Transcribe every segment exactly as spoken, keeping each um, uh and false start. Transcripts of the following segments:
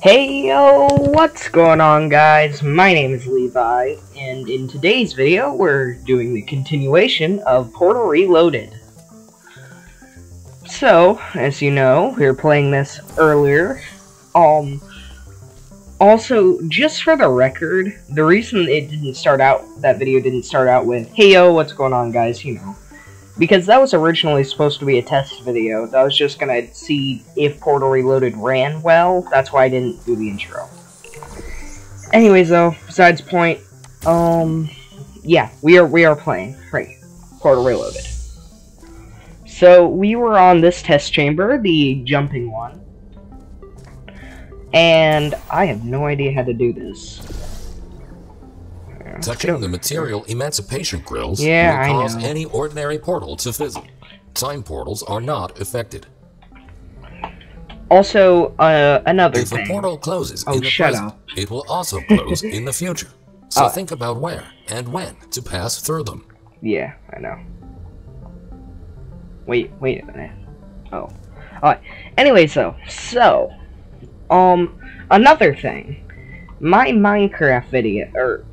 Hey yo, what's going on guys? My name is Levi, and in today's video we're doing the continuation of Portal Reloaded. So, as you know, we were playing this earlier. Um, also, just for the record, the reason it didn't start out, that video didn't start out with, hey yo, what's going on guys, you know. Because that was originally supposed to be a test video. That was just gonna see if Portal Reloaded ran well. That's why I didn't do the intro. Anyways, though, besides the point, um, yeah, we are we are playing right, Portal Reloaded. So we were on this test chamber, the jumping one, and I have no idea how to do this. Touching the material emancipation grills yeah, will cause I know. any ordinary portal to fizzle. Time portals are not affected. Also, uh, another if thing. If a portal closes oh, in the shut present, up. it will also close in the future. So uh, think about where and when to pass through them. Yeah, I know. Wait, wait a minute. Oh. Alright. Anyways, though, so, um, another thing. My Minecraft video, or,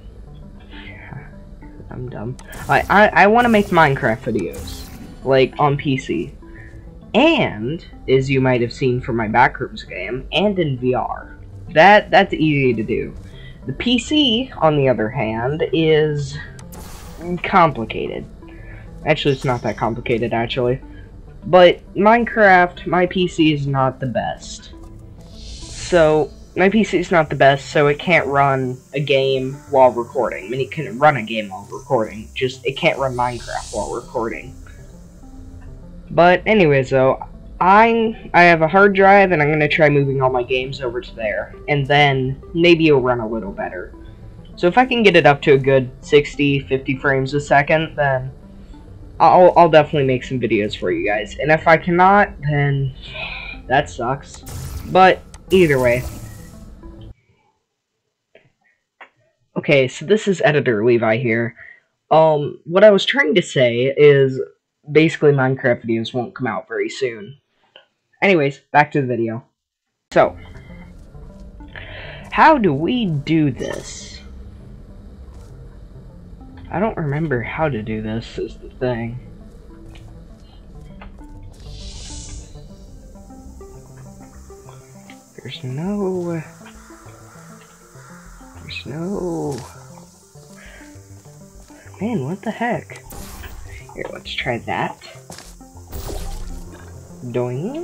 I'm dumb. I, I, I want to make Minecraft videos, like, on P C. And, as you might have seen from my Backrooms game, and in V R. That, that's easy to do. The P C, on the other hand, is complicated. Actually, it's not that complicated, actually. But, Minecraft, my P C is not the best. So, my P C is not the best, so it can't run a game while recording. I mean, it can run a game while recording, just it can't run Minecraft while recording. But anyways, though, I I have a hard drive, and I'm gonna try moving all my games over to there, and then maybe it'll run a little better. So if I can get it up to a good sixty, fifty frames a second, then I'll I'll definitely make some videos for you guys. And if I cannot, then that sucks. But either way. Okay, so this is Editor Levi here. Um, what I was trying to say is, basically Minecraft videos won't come out very soon. Anyways, back to the video. So, how do we do this? I don't remember how to do this, is the thing. There's no... There's no... Man, what the heck? Here, let's try that. Doing.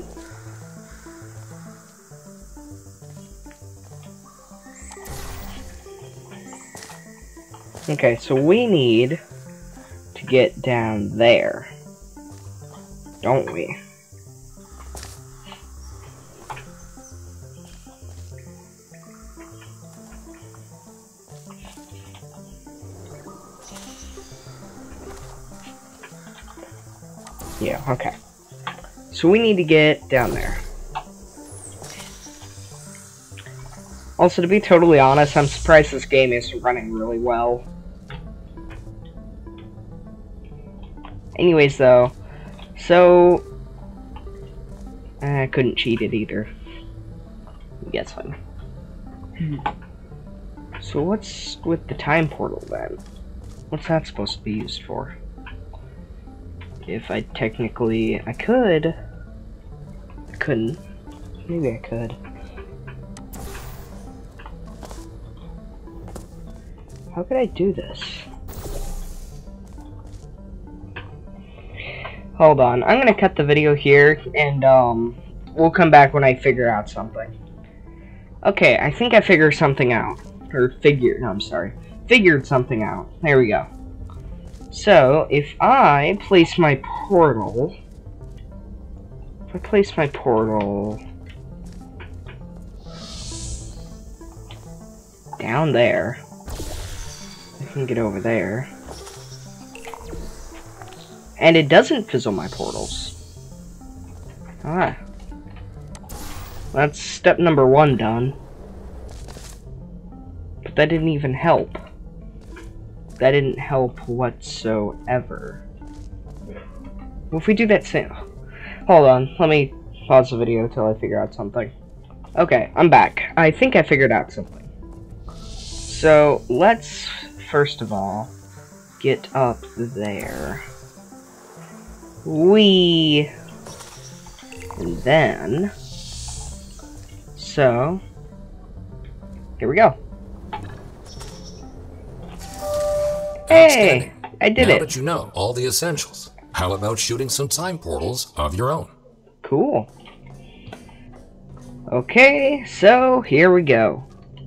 Okay, so we need to get down there, don't we? Yeah, okay. So we need to get down there. Also, to be totally honest, I'm surprised this game is running really well. Anyways, though, so... I couldn't cheat it either. I'm guessing. So what's with the time portal, then? What's that supposed to be used for? If I technically, I could, I couldn't, maybe I could. How could I do this? Hold on, I'm gonna cut the video here, and um, we'll come back when I figure out something. Okay, I think I figured something out, or figured, no, I'm sorry, figured something out, there we go. So, if I place my portal, if I place my portal down there, I can get over there, and it doesn't fizzle my portals. Alright. That's step number one done. But that didn't even help. That didn't help whatsoever. Well, if we do that same... Hold on, let me pause the video until I figure out something. Okay, I'm back. I think I figured out something. So, let's, first of all, get up there. We... And then... So... Here we go. Hey! I did now it! that you know all the essentials, how about shooting some time portals of your own? Cool. Okay, so here we go.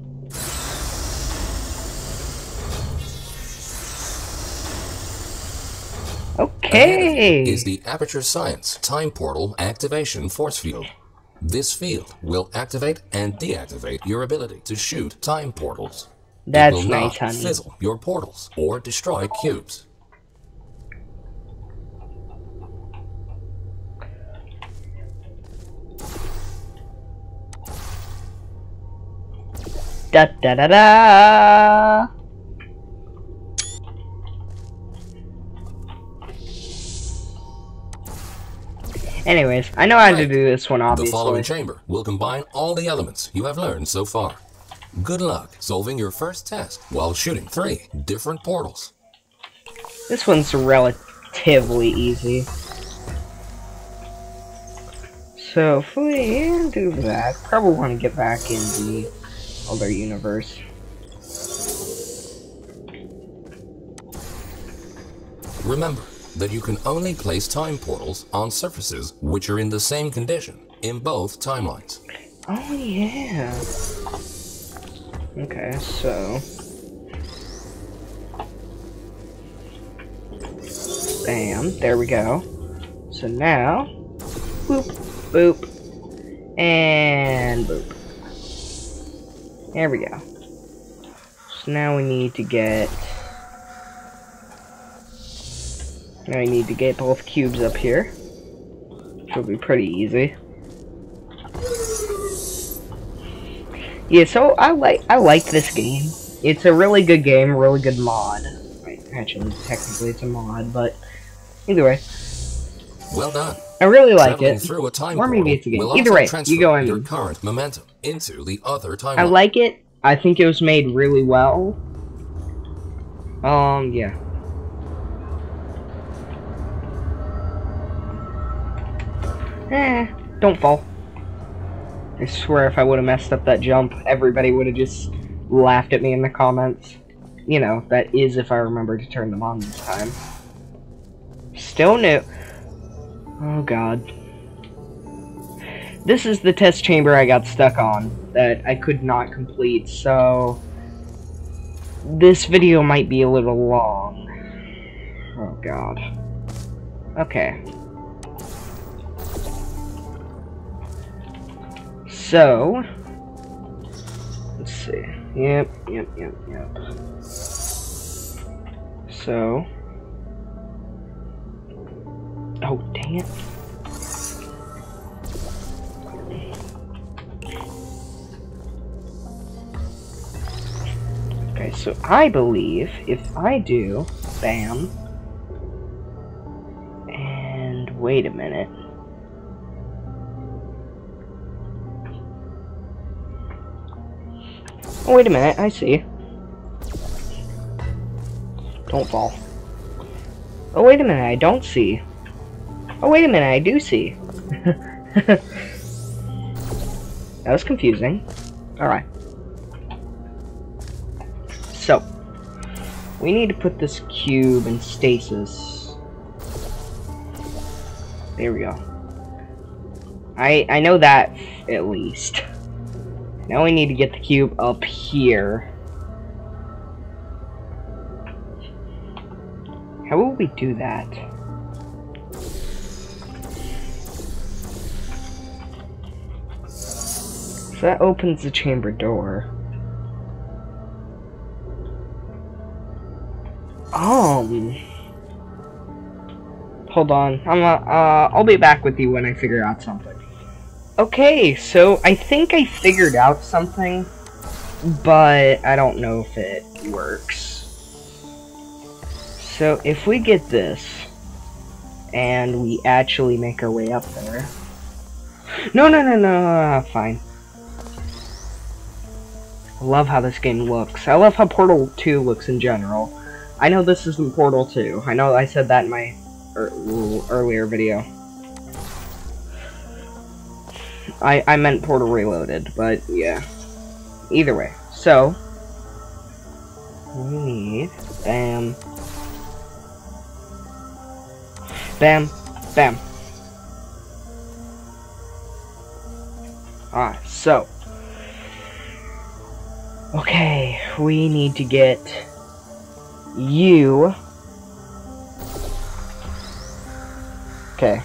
Okay. Is the Aperture Science Time Portal Activation Force Field. This field will activate and deactivate your ability to shoot time portals. That's it will nice, not honey. fizzle your portals or destroy cubes. Da da da da. Anyways, I know how to do this one, obviously. The following chamber will combine all the elements you have learned so far. Good luck solving your first test while shooting three different portals. This one's relatively easy. So if we do that, probably want to get back in the other universe. Remember that you can only place time portals on surfaces which are in the same condition in both timelines. Oh yeah. Okay, so bam, there we go. So now boop, boop, and boop. There we go. So now we need to get now we need to get both cubes up here, which will be pretty easy. Yeah, so I like I like this game. It's a really good game, really good mod. Right, actually, technically it's a mod, but either way. Well done. I really like Traveling it. Through a time Or maybe it's a game. will Either also way, transfer you go in. your current momentum into the other timeline. I like it. I think it was made really well. Um, yeah. Eh, don't fall. I swear if I would have messed up that jump, everybody would have just laughed at me in the comments. You know, that is if I remember to turn them on this time. Still new. Oh god. This is the test chamber I got stuck on that I could not complete, so this video might be a little long. Oh god. Okay. So, let's see. Yep, yep, yep, yep. So, oh dang it. Okay, so I believe if I do, bam, and wait a minute. Oh, wait a minute, I see. Don't fall. Oh, wait a minute, I don't see. Oh, wait a minute, I do see. That was confusing. Alright. So, we need to put this cube in stasis. There we go. I I know that, at least. Now we need to get the cube up here. How will we do that? So that opens the chamber door. Um. Hold on. I'm uh, uh I'll be back with you when I figure out something. Okay, so I think I figured out something, but I don't know if it works. So if we get this, and we actually make our way up there. No, no, no, no, no, fine. I love how this game looks. I love how Portal two looks in general. I know this isn't Portal two. I know I said that in my er earlier video. I, I meant Portal Reloaded, but yeah. Either way. So, we need... Bam. Bam. Bam. Alright, so. Okay, we need to get you. Okay.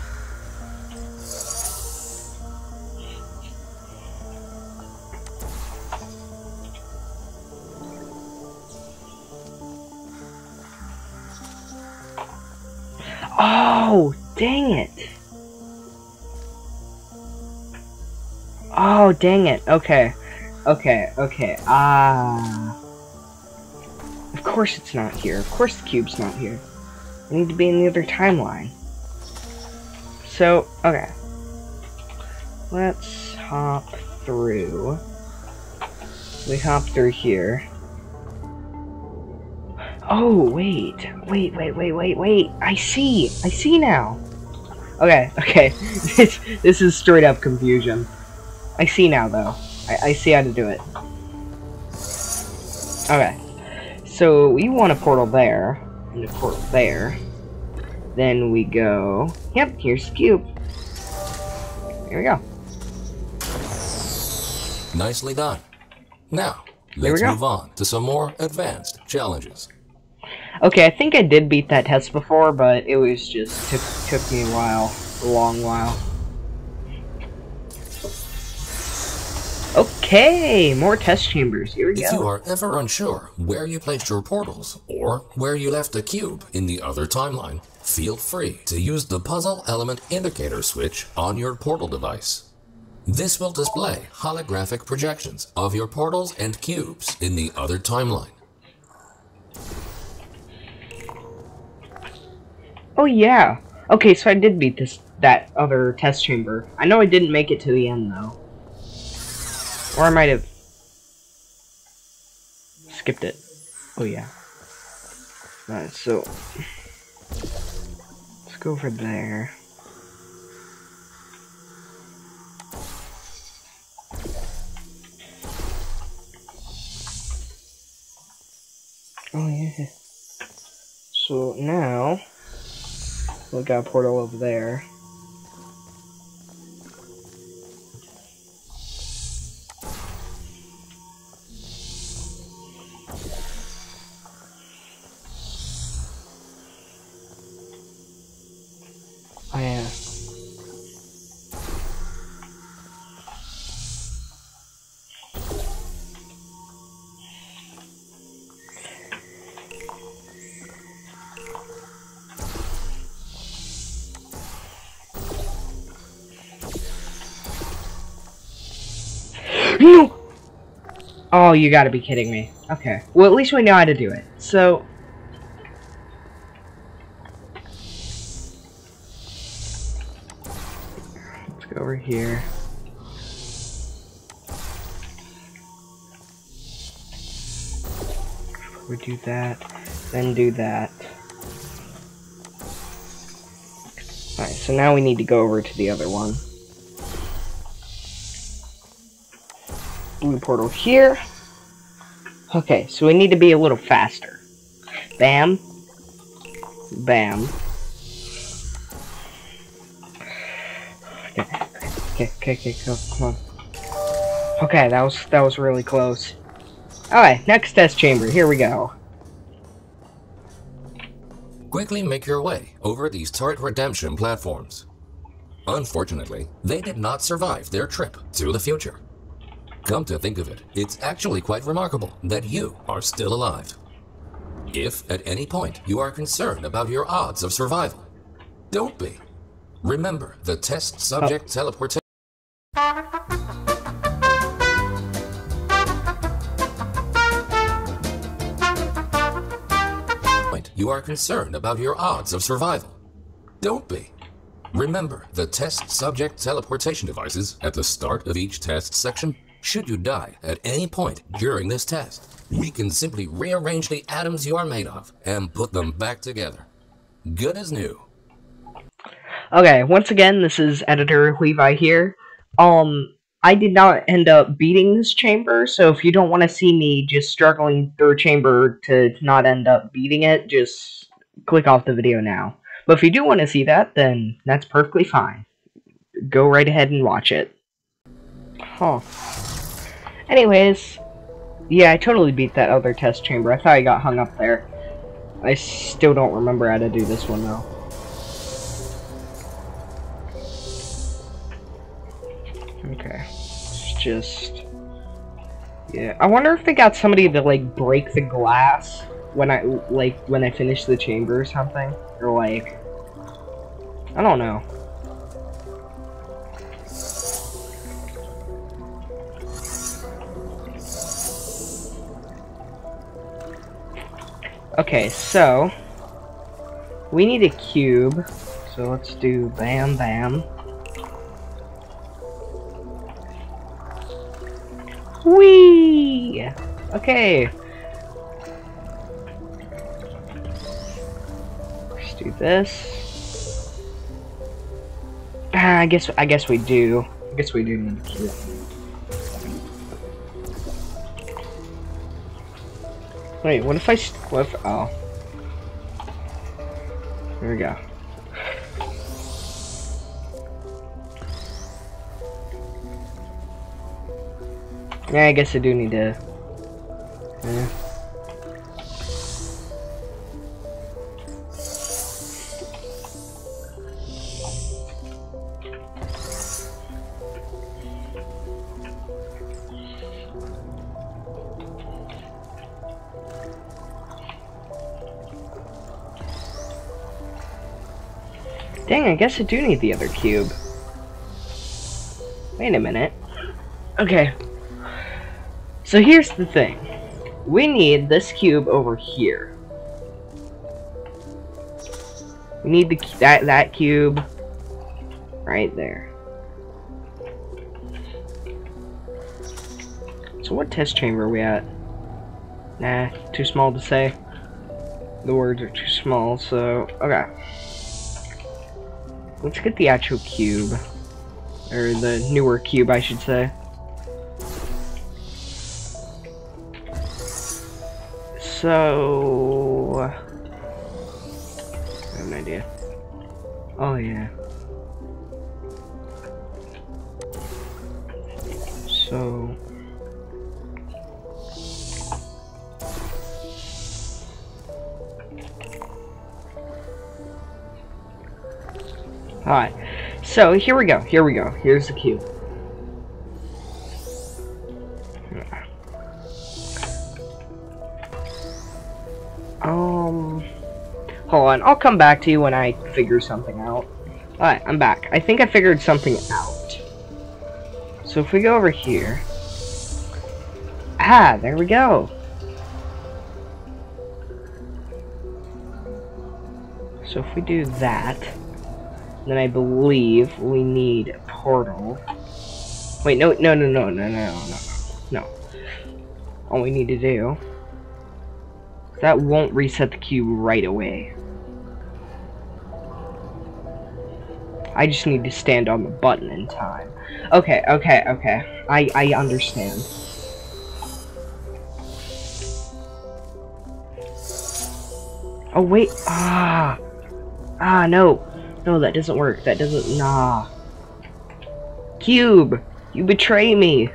Oh, dang it. Oh, dang it. Okay. Okay, okay. Ah. Of course it's not here. Of course the cube's not here. I need to be in the other timeline. So, okay. Let's hop through. We hop through here. Oh, wait. Wait, wait, wait, wait, wait. I see. I see now. Okay, okay. this, this is straight up confusion. I see now, though. I, I see how to do it. Okay. So, we want a portal there. And a portal there. Then we go... Yep, here's the cube. Here we go. Nicely done. Now, let's move on to some more advanced challenges. Okay, I think I did beat that test before, but it was just took took me a while, a long while. Okay, more test chambers. Here we go. If you are ever unsure where you placed your portals or where you left a cube in the other timeline, feel free to use the puzzle element indicator switch on your portal device. This will display holographic projections of your portals and cubes in the other timeline. Oh yeah. Okay, so I did beat this that other test chamber. I know I didn't make it to the end though. Or I might have skipped it. Oh yeah. Alright, so let's go over there. Oh yeah. So now we got a portal over there. Oh yeah. No! Oh, you gotta be kidding me. Okay. Well, at least we know how to do it. So... let's go over here. We do that, then do that. Alright, so now we need to go over to the other one. Blue portal here. Okay, so we need to be a little faster. Bam. Bam. Okay, okay, okay, okay, come on. Okay, that was that was really close. Alright, next test chamber. Here we go. Quickly make your way over these turret redemption platforms. Unfortunately, they did not survive their trip to the future. Come to think of it, it's actually quite remarkable that you are still alive. If at any point you are concerned about your odds of survival, don't be. Remember the test subject oh. teleportation. You are concerned about your odds of survival. Don't be. Remember the test subject teleportation devices at the start of each test section Should you die at any point during this test, we can simply rearrange the atoms you are made of and put them back together. Good as new. Okay, once again, this is Editor Levi here. Um, I did not end up beating this chamber, so if you don't want to see me just struggling through a chamber to not end up beating it, just click off the video now. But if you do want to see that, then that's perfectly fine. Go right ahead and watch it. Huh. Anyways, yeah, I totally beat that other test chamber. I thought I got hung up there. I still don't remember how to do this one, though. Okay. It's just... yeah. I wonder if they got somebody to, like, break the glass when I, like, when I finish the chamber or something. Or, like... I don't know. Okay, so... we need a cube. So let's do bam bam. Whee! Okay. Let's do this. Ah, I guess I guess we do. I guess we do need a cube. Wait, what if I what if oh. Here we go. Yeah, I guess I do need to... yeah. Dang, I guess I do need the other cube. Wait a minute. Okay. So here's the thing. We need this cube over here. We need the that that cube right there. So what test chamber are we at? Nah, too small to say. The words are too small, so okay. Let's get the actual cube. Or the newer cube, I should say. So... I have an idea. Oh, yeah. So... alright. So, here we go. Here we go. Here's the cube. Um, hold on, I'll come back to you when I figure something out. Alright, I'm back. I think I figured something out. So if we go over here... ah, there we go! So if we do that, then I believe we need a portal. Wait, no, no, no, no, no, no, no, no, no. All we need to do... that won't reset the cube right away. I just need to stand on the button in time. Okay, okay, okay. I, I understand. Oh, wait. Ah. Ah, no. No, that doesn't work. That doesn't... nah. Cube! You betray me!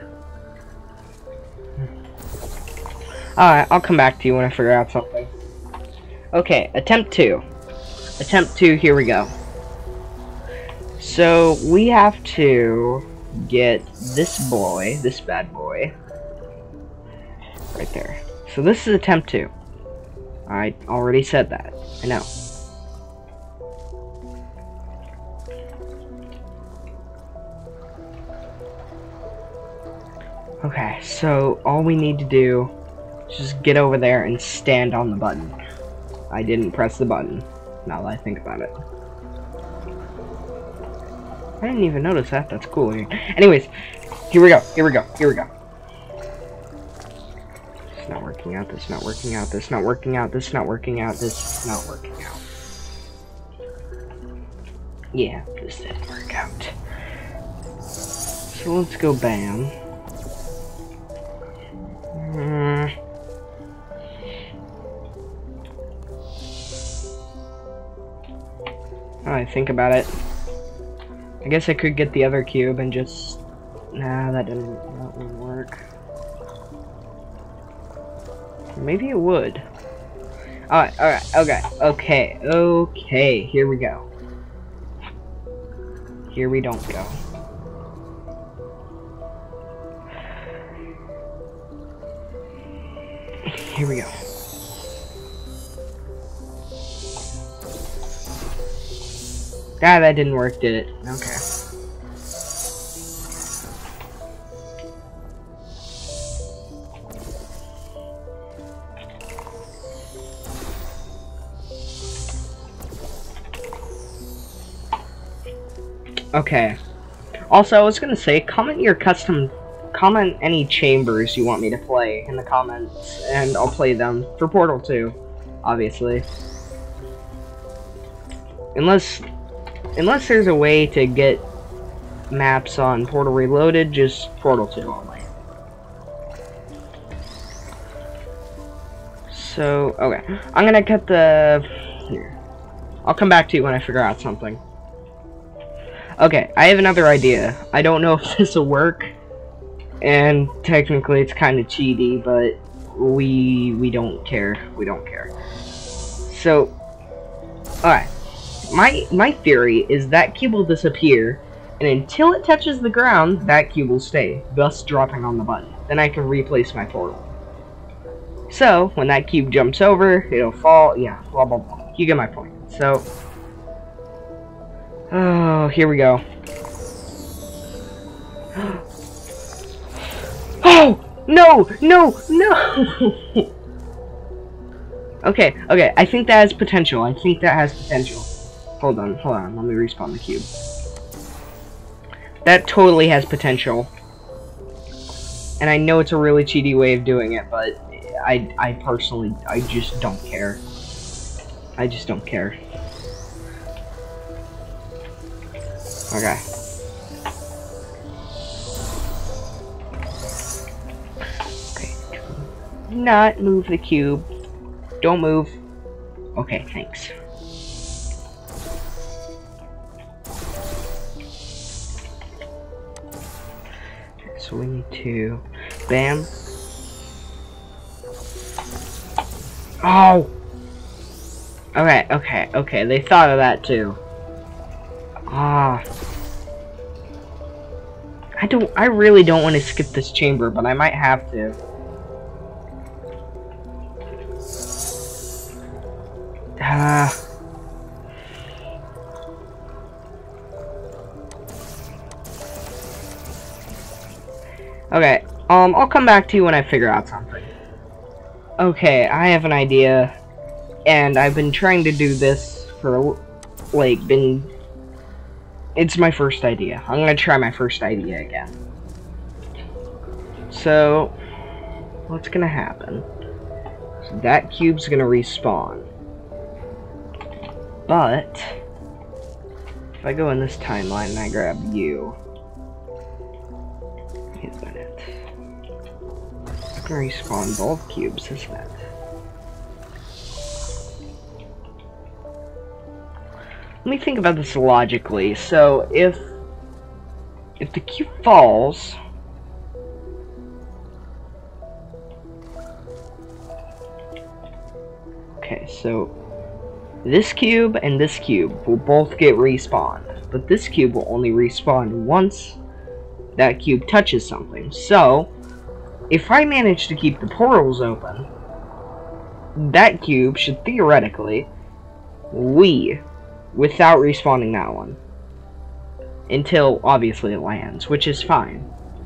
Alright, I'll come back to you when I figure out something. Okay, attempt two. Attempt two, here we go. So, we have to get this boy, this bad boy, right there. So this is attempt two. I already said that. I know. Okay, so all we need to do is just get over there and stand on the button. I didn't press the button, now that I think about it. I didn't even notice that, that's cool. Anyways, here we go, here we go, here we go. working out, this is not working out, this is not working out, this is not working out, this is not working out. Yeah, this didn't work out. So let's go bam. Mm. Oh, I think about it. I guess I could get the other cube and just... Nah, that didn't, that wouldn't work. Maybe it would. Alright, alright, okay, okay, okay, here we go. Here we don't go. Here we go. Ah, that didn't work, did it? Okay. Okay. Also, I was gonna say, comment your custom, comment any chambers you want me to play in the comments, and I'll play them for Portal two, obviously. Unless, unless there's a way to get maps on Portal Reloaded, just Portal two only. So, okay. I'm gonna cut the... Here. I'll come back to you when I figure out something. Okay, I have another idea. I don't know if this will work, and technically it's kind of cheaty, but we we don't care. We don't care. So, alright. My my theory is that cube will disappear, and until it touches the ground, that cube will stay, thus dropping on the button. Then I can replace my portal. So, when that cube jumps over, it'll fall, yeah, blah blah blah. You get my point. So, oh, here we go. Oh! No! No! No! Okay, okay, I think that has potential. I think that has potential. Hold on, hold on, let me respawn the cube. That totally has potential. And I know it's a really cheaty way of doing it, but I, I personally, I just don't care. I just don't care. Okay. Okay. Do not move the cube. Don't move. Okay, thanks. So we need to... Bam. Oh! Okay, okay, okay. They thought of that too. Ah. I don't... I really don't want to skip this chamber, but I might have to. Ah. Okay, um, I'll come back to you when I figure out something. Okay, I have an idea, and I've been trying to do this for, like, been... It's my first idea. I'm gonna try my first idea again. So, what's gonna happen? So that cube's gonna respawn. But, if I go in this timeline and I grab you... Wait a minute. It's gonna respawn both cubes, isn't it? Let me think about this logically. So if if the cube falls, okay, so this cube and this cube will both get respawned, but this cube will only respawn once that cube touches something. So if I manage to keep the portals open, that cube should theoretically leave without respawning that one. Until, obviously, it lands, which is fine.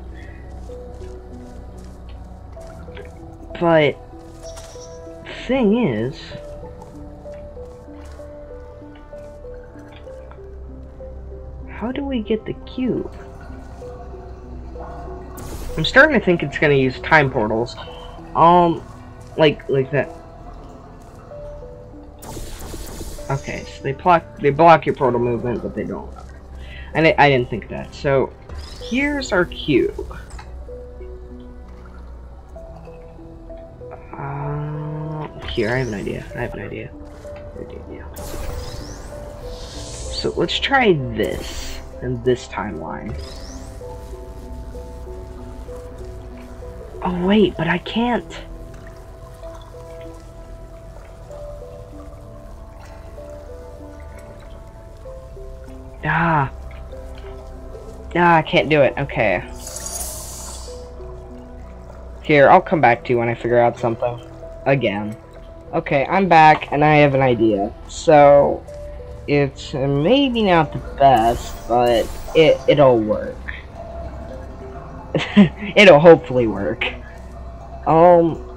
But, the thing is... How do we get the cube? I'm starting to think it's gonna use time portals. Um, Like, like that. Okay, so they block, they block your portal movement, but they don't. And I, I didn't think that. So, here's our cube. Uh, here, I have an idea. I have an idea. idea. So, let's try this, and this timeline. Oh, wait, but I can't. Ah. Ah, I can't do it. Okay. Here, I'll come back to you when I figure out something. Again. Okay, I'm back, and I have an idea. So, it's maybe not the best, but it, it'll work. It'll hopefully work. Um...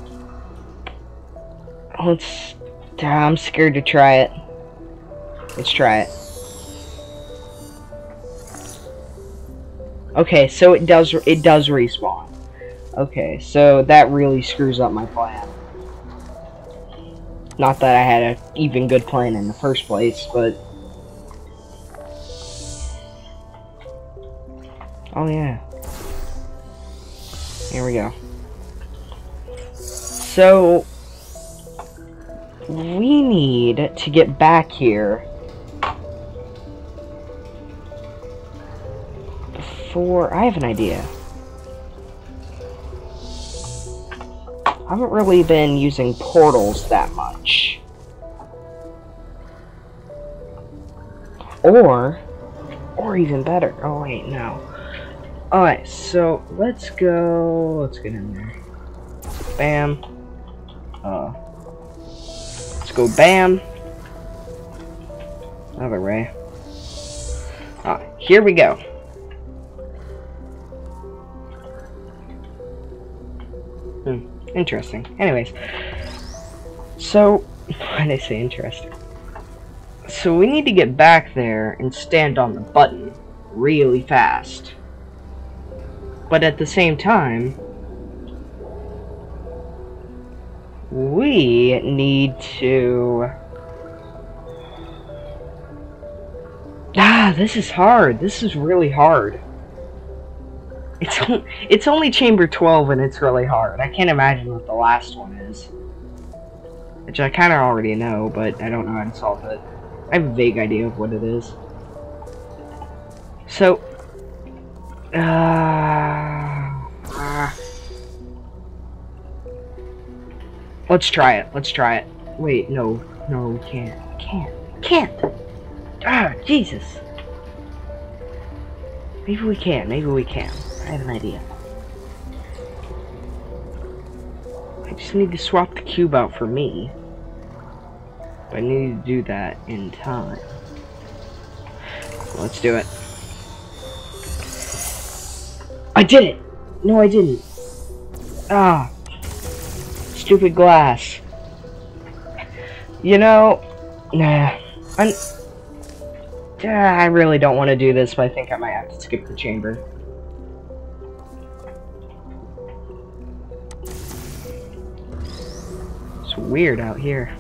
Let's... I'm scared to try it. Let's try it. Okay, so it does it does respawn. Okay, so that really screws up my plan. Not that I had an even good plan in the first place, but... Oh yeah. Here we go. So... we need to get back here... before... I have an idea. I haven't really been using portals that much. Or... or even better. Oh wait, no. Alright, so let's go... let's get in there. Bam. Uh... Let's go bam. Another ray. Alright, here we go. Hmm, interesting. Anyways. So, why did I say interesting? So we need to get back there and stand on the button really fast. But at the same time, we need to... Ah, this is hard. This is really hard. It's, on it's only chamber twelve and it's really hard. I can't imagine what the last one is. Which I kind of already know, but I don't know how to solve it. I have a vague idea of what it is. So... Uh, uh, let's try it. Let's try it. Wait, no. No, we can't. Can't. Can't! Ah, Jesus! Maybe we can. Maybe we can. I have an idea. I just need to swap the cube out for me. But I need to do that in time. Let's do it. I did it! No, I didn't. Ah. Stupid glass. You know... Nah. I'm... Uh, I really don't want to do this, but I think I might have to skip the chamber. It's weird out here.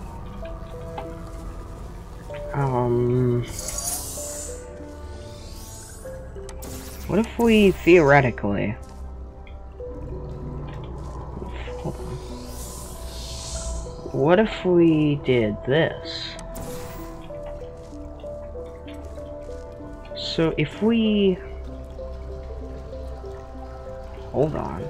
Um... What if we, theoretically... Hold on. What if we did this? So if we... Hold on.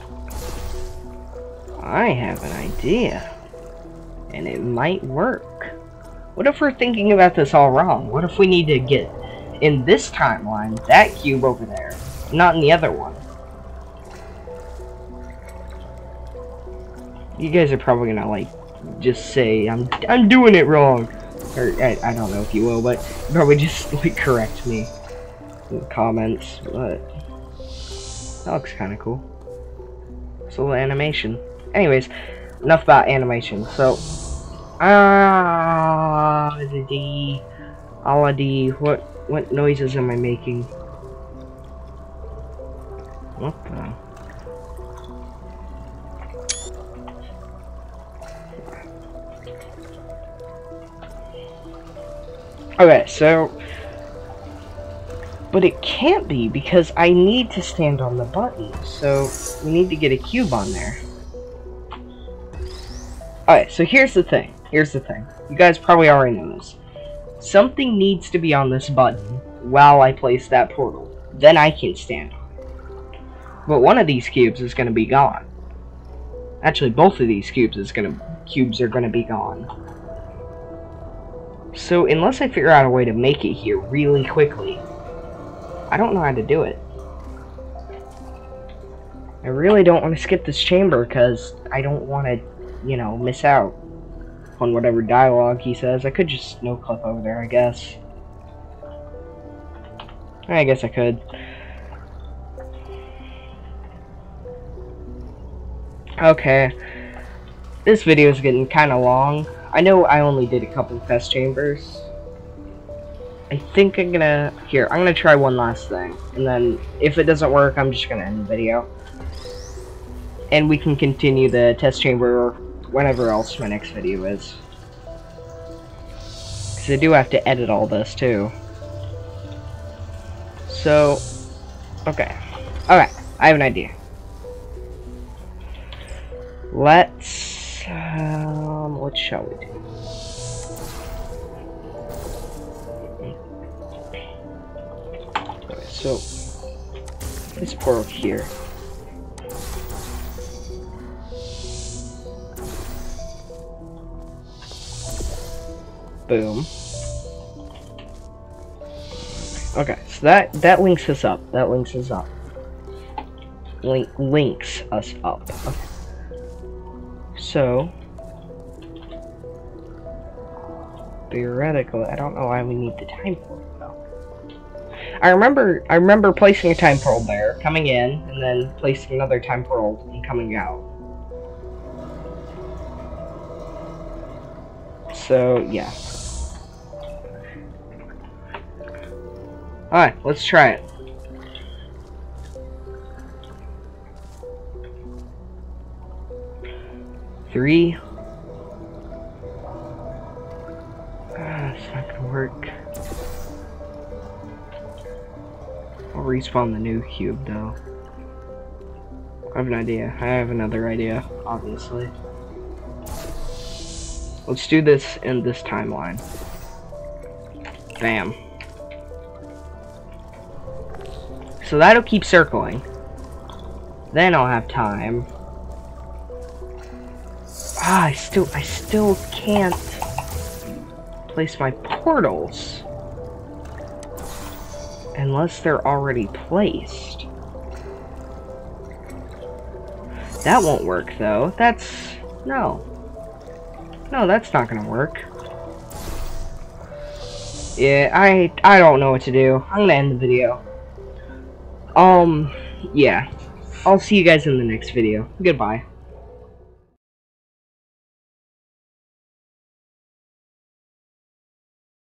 I have an idea. And it might work. What if we're thinking about this all wrong? What if we need to get... in this timeline, that cube over there, not in the other one. You guys are probably gonna like just say I'm I'm doing it wrong, or I, I don't know if you will, but probably just like correct me in the comments. But that looks kind of cool. It's a little animation. Anyways, enough about animation. So, ah, uh, the Aladi, what? What noises am I making? What the? Okay, so... But it can't be, because I need to stand on the button, so we need to get a cube on there. Alright, so here's the thing. Here's the thing. You guys probably already know this. Something needs to be on this button while I place that portal. Then I can stand on it. But one of these cubes is going to be gone. Actually, both of these cubes is gonna cubes are going to be gone. So unless I figure out a way to make it here really quickly, I don't know how to do it. I really don't want to skip this chamber because I don't want to, you know, miss out on whatever dialogue he says. I could just no clip over there, I guess. I guess I could. Okay. This video is getting kind of long. I know I only did a couple test chambers. I think I'm gonna... Here, I'm gonna try one last thing. And then, if it doesn't work, I'm just gonna end the video. And we can continue the test chamber or whenever else my next video is. Because I do have to edit all this, too. So... Okay. Okay, I have an idea. Let's... Um, what shall we do? So, this portal here. Boom. Okay, so that that links us up. That links us up. Link links us up. Okay. So, theoretically, I don't know why we need the time portal though. I remember I remember placing a time portal there, coming in, and then placing another time portal and coming out. So, yeah. Alright, let's try it. Three. Ah, it's not gonna work. I'll respawn the new cube though. I have an idea. I have another idea, obviously. Let's do this in this timeline. Bam. So that'll keep circling. Then I'll have time. Ah, I still, I still can't place my portals. Unless they're already placed. That won't work though. That's... no. No, that's not gonna work. Yeah, I I don't know what to do. I'm gonna end the video. Um, yeah. I'll see you guys in the next video. Goodbye.